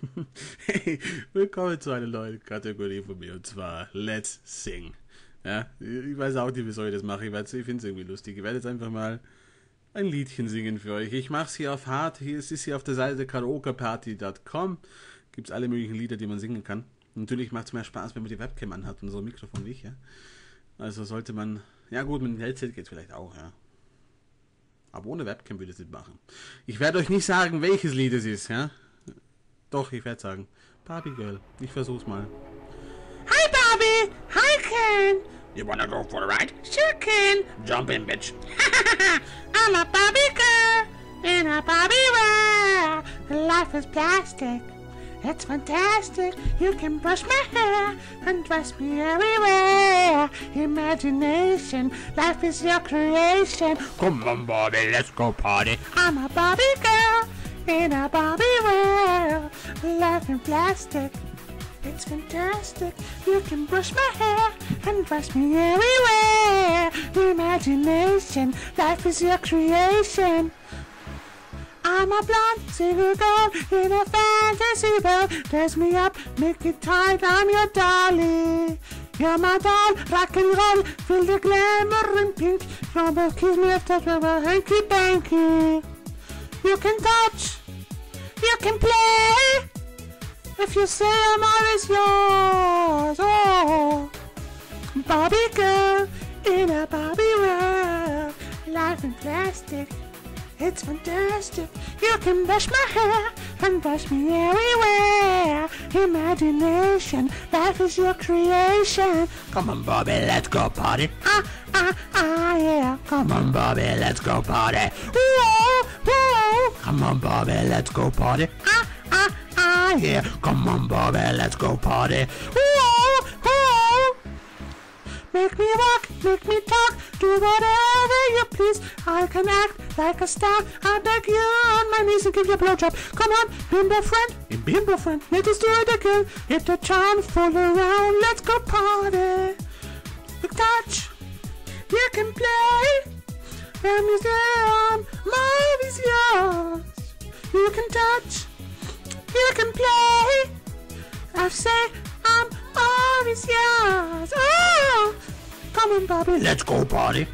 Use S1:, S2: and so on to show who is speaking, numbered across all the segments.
S1: Hey, willkommen zu einer neuen Kategorie von mir, und zwar Let's Sing. Ja, ich weiß auch nicht, wieso ich das mache, ich finde es irgendwie lustig. Ich werde jetzt einfach mal ein Liedchen singen für euch. Ich mache es hier auf hart, es ist hier auf der Seite karaokeparty.com. Gibt es alle möglichen Lieder, die man singen kann. Natürlich macht es mehr Spaß, wenn man die Webcam anhat und so ein Mikrofon wie ich, ja. Also sollte man, ja gut, mit dem Headset geht es vielleicht auch, ja. Aber ohne Webcam würde ich es nicht machen. Ich werde euch nicht sagen, welches Lied es ist, ja. Doch, ich werde sagen. Barbie Girl. Ich versuch's mal.
S2: Hi, Barbie! Hi, Ken!
S3: You wanna go for a ride?
S2: Sure, Ken!
S3: Jump in, bitch.
S2: I'm a Barbie girl in a Barbie world. Life is plastic. It's fantastic. You can brush my hair and dress me everywhere. Imagination, life is your creation.
S3: Come on, Barbie, let's go party.
S2: I'm a Barbie girl in a Barbie world. Life in plastic. It's fantastic. You can brush my hair and dress me everywhere. Imagination, life is your creation. I'm a blonde single girl in a fantasy world. Dress me up, make it tight, I'm your dolly. You're my doll, rock and roll, feel the glamour in pink. From a kiss me after a hanky panky. You can touch, you can play. If you say I'm always yours, oh. Barbie girl in a Barbie world. Life in plastic. It's fantastic. You can brush my hair and brush me everywhere. Imagination, life is your creation.
S3: Come on, Barbie, let's go party.
S2: Yeah.
S3: Come on, Barbie, let's go party.
S2: Whoa, whoa.
S3: Come on, Barbie, let's go party.
S2: Yeah.
S3: Come on, Barbie, let's go party.
S2: Whoa, whoa. Make me walk, make me talk, do whatever you please. I can act like a star. I beg you on my knees and give you a blowjob. Come on, bimbo friend, let us do it again. Hit the charm, fool around, let's go party. You touch, you can play. The museum, mine is yours. You can touch, you can play. I say I'm always yours. Oh, come on, Barbie,
S3: Let's go party.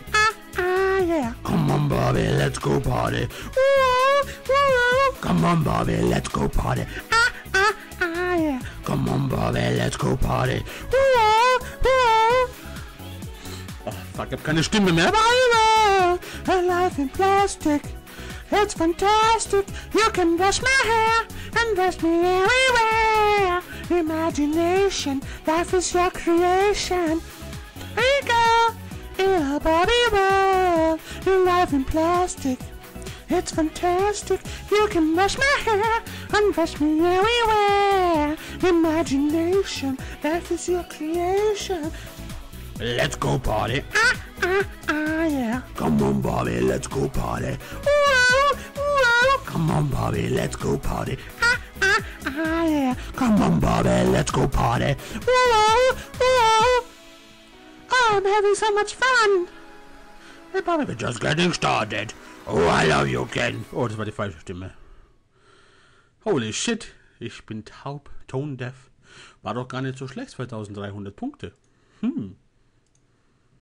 S2: yeah.
S3: Come on, Barbie, let's go party.
S2: Woo, woo.
S3: Come on, Barbie, let's go party.
S2: Yeah.
S3: Come on, Barbie, let's go party.
S2: Woo, woo.
S1: Oh, fuck, ich hab keine Stimme mehr.
S2: A life in plastic. It's fantastic. You can brush my hair and dress me everywhere. Imagination, life is your creation. Here you go. In a Barbie world, your life in plastic. It's fantastic. You can brush my hair and dress me everywhere. Imagination, life is your creation.
S3: Let's go party.
S2: Yeah.
S3: Come on, Barbie, let's go party.
S2: Woo, woo.
S3: Come on, Barbie, let's go party.
S2: Yeah.
S3: Come on, Barbie, let's go party.
S2: Woo, woo. Oh, I'm having so much fun.
S3: Hey, Barbie, we're just getting started. Oh, I love you, Ken.
S1: Oh, das war die falsche Stimme. Holy shit, ich bin taub, tone deaf. War doch gar nicht so schlecht, 2300 Punkte.